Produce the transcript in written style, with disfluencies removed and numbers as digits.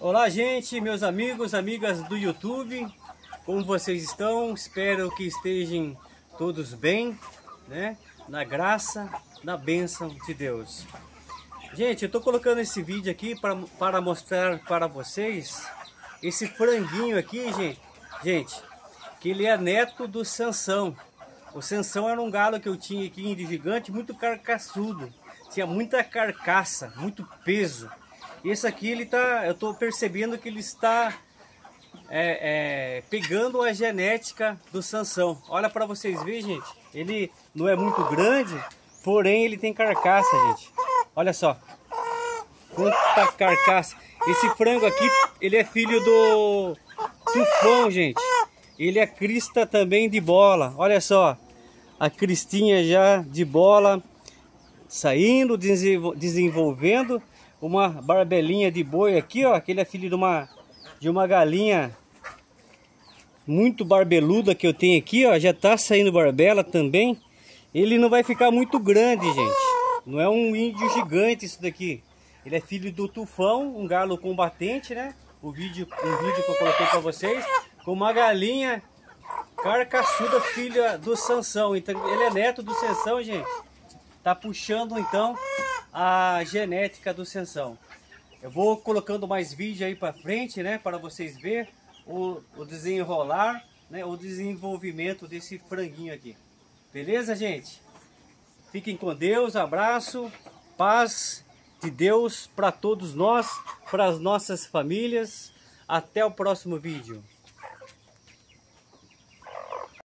Olá, gente, meus amigos, amigas do YouTube, como vocês estão? Espero que estejam todos bem, né? Na graça, na bênção de Deus. Gente, eu tô colocando esse vídeo aqui para mostrar para vocês esse franguinho aqui, gente, que ele é neto do Sansão. O Sansão era um galo que eu tinha aqui em Gigante, muito carcaçudo, tinha muita carcaça, muito peso. Esse aqui eu tô percebendo que ele está pegando a genética do Sansão. Olha para vocês verem, gente. Ele não é muito grande, porém ele tem carcaça, gente. Olha só. Quanta carcaça. Esse frango aqui, ele é filho do Tufão, gente. Ele é crista também de bola. Olha só. A cristinha já de bola saindo, desenvolvendo. Uma barbelinha de boi aqui, ó, que ele é filho de uma galinha muito barbeluda que eu tenho aqui, ó, já tá saindo barbela também. Ele não vai ficar muito grande, gente. Não é um índio gigante isso daqui. Ele é filho do Tufão, um galo combatente, né? Um vídeo que eu coloquei para vocês, com uma galinha carcaçuda, filha do Sansão. Então ele é neto do Sansão, gente. Tá puxando então a genética do Sansão. Eu vou colocando mais vídeo aí para frente, né, para vocês verem o desenrolar, né, o desenvolvimento desse franguinho aqui. Beleza, gente? Fiquem com Deus, abraço, paz de Deus para todos nós, para as nossas famílias. Até o próximo vídeo.